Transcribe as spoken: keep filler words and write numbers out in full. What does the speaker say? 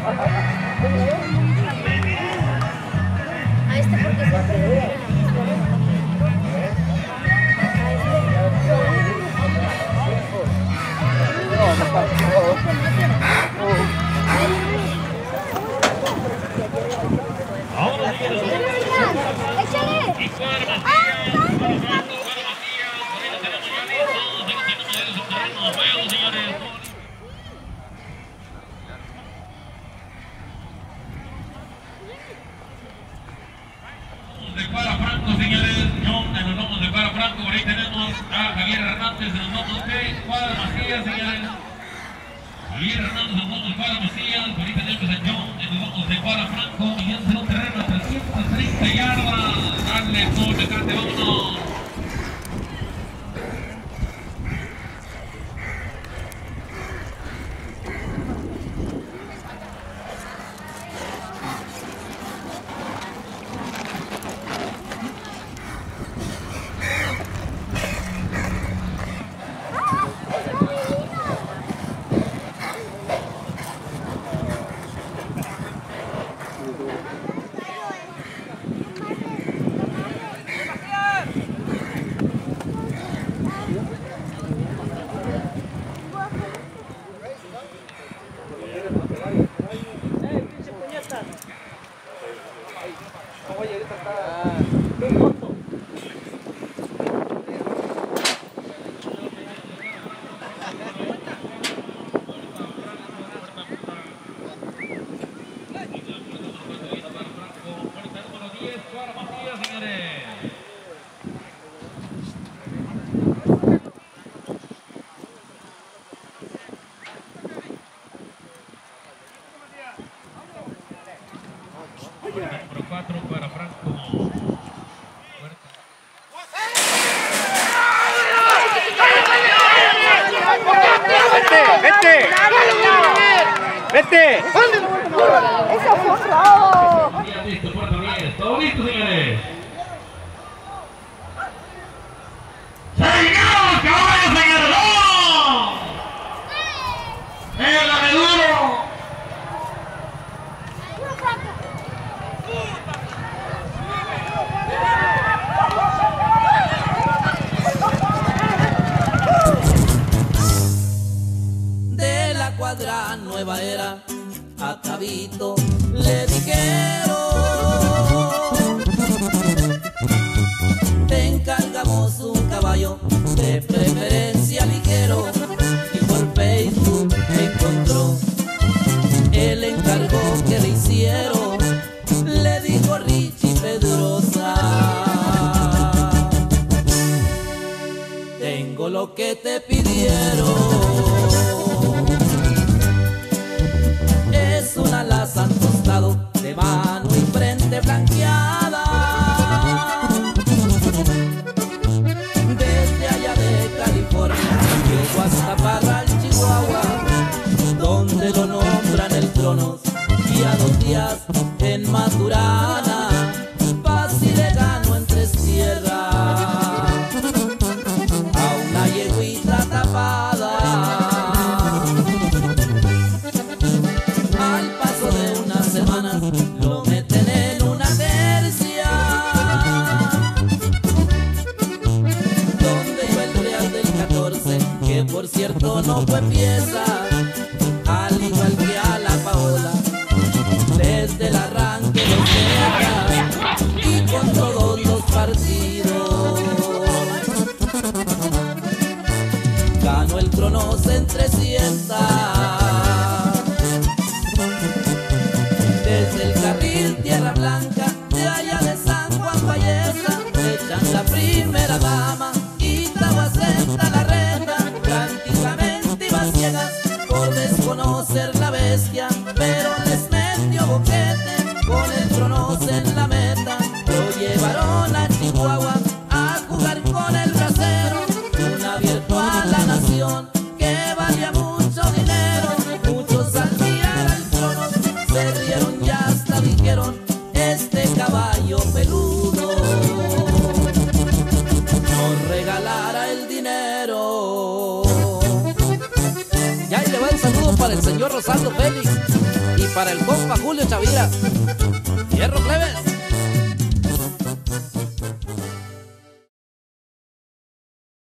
A este porque siempre ahora sí, ¡échale! y Cuadra Macías, Cuadra Franco, Cuadra Macías, por ahí lo tenemos ya listo, seguimos siendo modelos en terreno de juego, señores. De Cuadra Franco, señores, John, en los lomos de Cuadra Franco, por ahí tenemos a Javier Hernández en los lomos de Cuadra Macías, señores. Javier Hernández en los lomos de Cuadra Macías, por ahí tenemos a John en los lomos de Cuadra Franco, y en un terreno a trescientas treinta yardas. Dale, no, Tecate, vámonos. Número cuatro para Franco. ¡Vete! ¡Vete! ¡Vete! ¡Eso fue un robo! Listo, puerta diez. ¿Todo listo, señores? ¡Seguimos, caballos, señores! ¡No! ¡El abeduro! De la cuadra nueva era a Tabito le dijeron: te encargamos un caballo de preferencia ligero, y por Facebook encontró el encargo que le hicieron. Le dijo Richie Pedrosa: tengo lo que te pidieron. Es una laza tostado de mano y frente blanqueada. Desde allá de California llegó hasta Parral, Chihuahua, donde lo nombran el trono, y a dos días en Maturana Paz y le ganó en Tres Tierras a una yeguita tapada. Al paso de unas semanas lo meten en una tercia, donde iba el Real del catorce, que por cierto no fue pieza, al igual que a la Paola. Desde el arranque los deja y con todos los partidos ganó el Cronos en trescientas. Desde el carril Tierra Blanca, de allá de San Juan Valleza, echan la primera dama y Tabacenta la reina. Prácticamente iba ciegas por desconocer la bestia, pero les metió boquete con el Cronos en la meta. Lo llevaron a Chihuahua a jugar con el bracero, un abierto a la nación que valía mucho dinero. Muchos al mirar al Cronos se rieron y hasta dijeron: este caballo peludo nos regalara el dinero. Y ahí le va un saludo para el señor Rosaldo Félix y para el compa Julio Chavira.